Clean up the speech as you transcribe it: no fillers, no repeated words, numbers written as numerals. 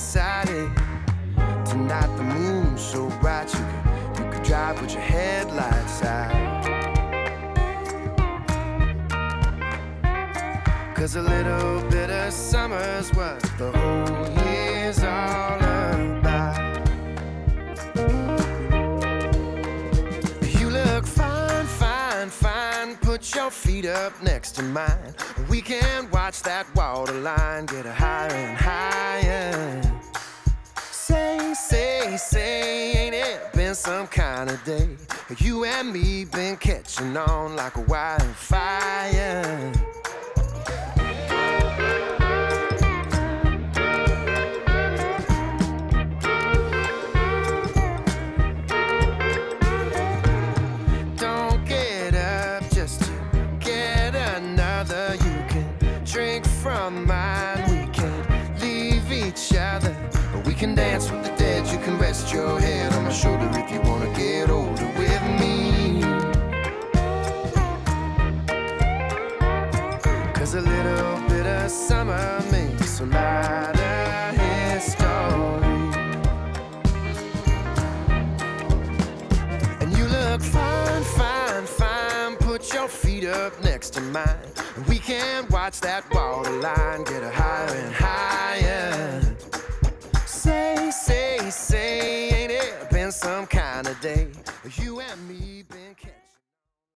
decided tonight the moon's so bright you could drive with your headlights out. 'Cause a little bit of summer's what the whole year's all about. You look fine, fine, fine. Put your feet up next to mine. We can watch that waterline get higher and higher. Say, ain't it been some kind of day? You and me been catching on like a wildfire. Don't get up just to get another. You can drink from mine. We can't leave each other, but we can dance with the dead. You can rest your head on my shoulder if you wanna get older with me. 'Cause a little bit of summer makes a lot of history. And you look fine, fine, fine. Put your feet up next to mine. We can watch that waterline get higher and higher. Say, ain't it been some kind of day? You and me been catching.